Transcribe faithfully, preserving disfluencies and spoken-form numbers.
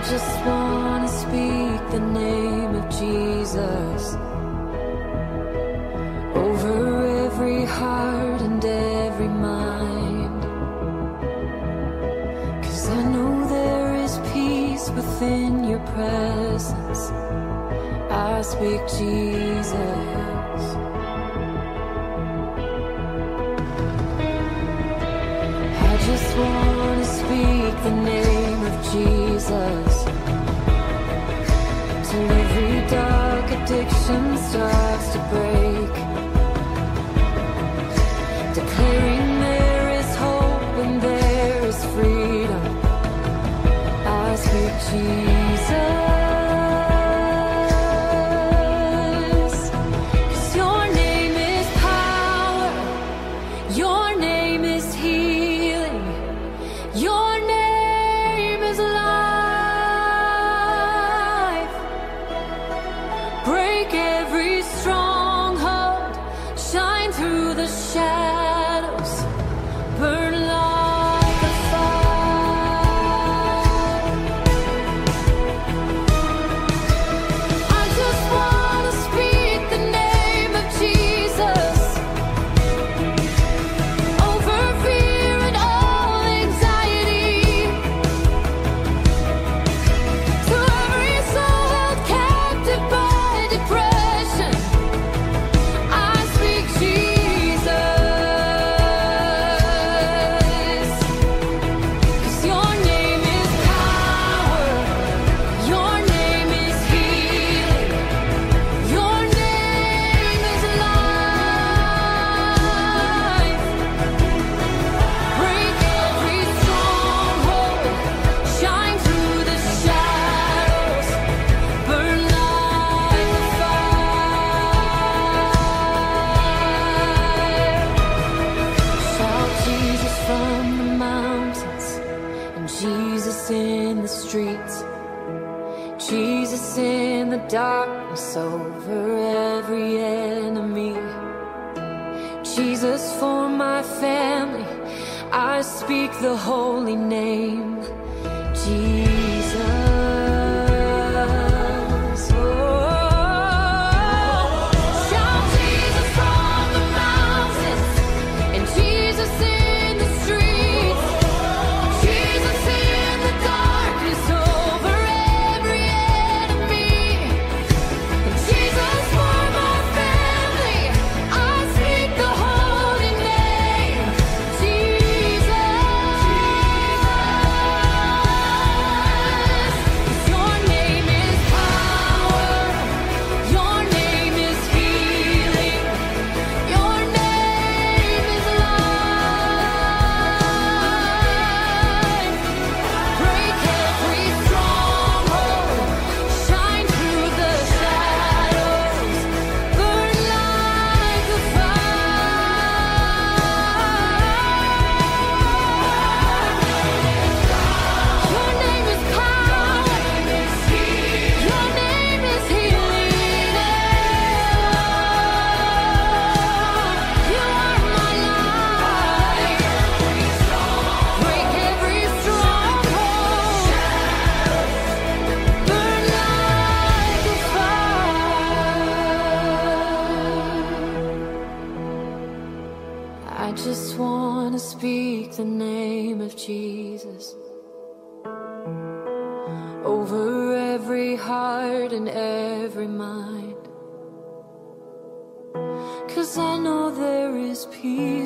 just want to speak the name of Jesus over every heart and every mind, 'cause I know there is peace within your presence. I speak Jesus. I just want to speak the name of Jesus till every dark addiction starts to break, declaring there is hope and there is freedom. I speak Jesus. Darkness over every enemy. Jesus for my family, I speak the holy name, Jesus. I just want to speak the name of Jesus over every heart and every mind, 'cause I know there is peace